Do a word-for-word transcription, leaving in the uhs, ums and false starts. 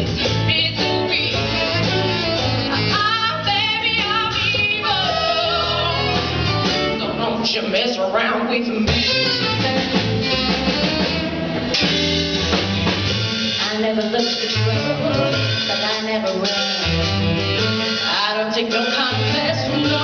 You mess around with me. I never looked for trouble, but I never ran. I don't take no contest, no.